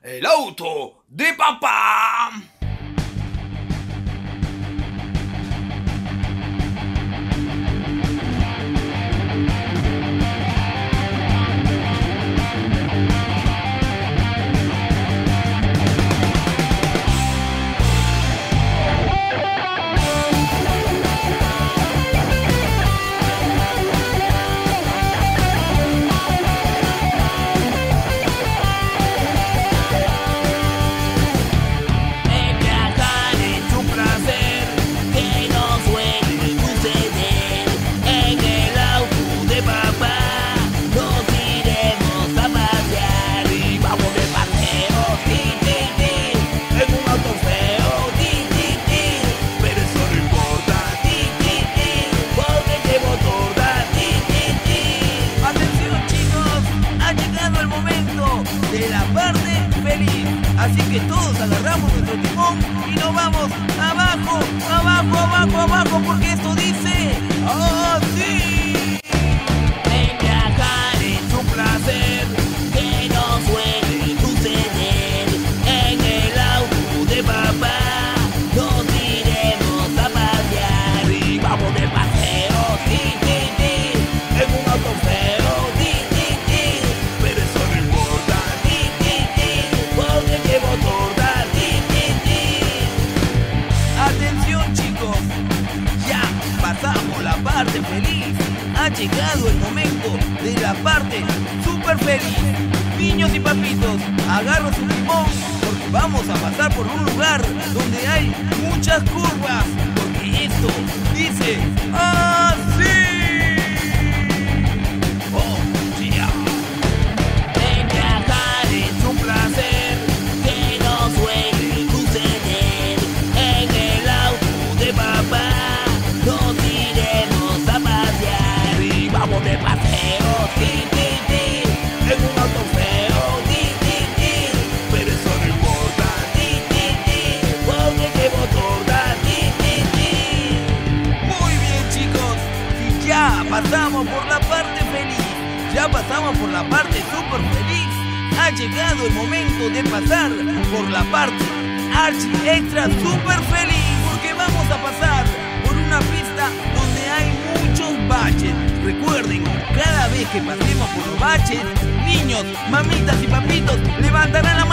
el auto de papá. De la parte feliz. Así que todos agarramos nuestro timón y nos vamos abajo, abajo, abajo, abajo, porque esto dice así. Viajar es un placer que no suele suceder. En el auto de papá nos iremos a pasear y vamos de paseo, ti, ti, ti, en un auto feo, ti, ti, ti, pero eso no importa, ti, ti, ti, porque llevo torta, ti, ti, ti. Atención chicos, ya pasamos la parte feliz. Ha llegado el momento de la parte súper feliz. Niños y papitos, agarren su timón porque vamos a pasar por un lugar donde hay muchas curvas. Porque esto dice así. Oh, yeah. Viajar es un placer que no suele suceder. En el auto de papá nos iremos a pasear y vamos de paseo, ti, ti, ti, en un auto feo, ti, ti, ti, pero eso no importa, ti, ti, ti, porque llevo torta, ti, ti, ti. Muy bien chicos, y ya pasamos por la parte feliz, ya pasamos por la parte súper feliz. Ha llegado el momento de pasar por la parte archi extra súper feliz, porque vamos a pasar por una pista donde hay muchos baches. Recuerden, cada vez que pasemos por los baches, niños, mamitas y papitos levantarán la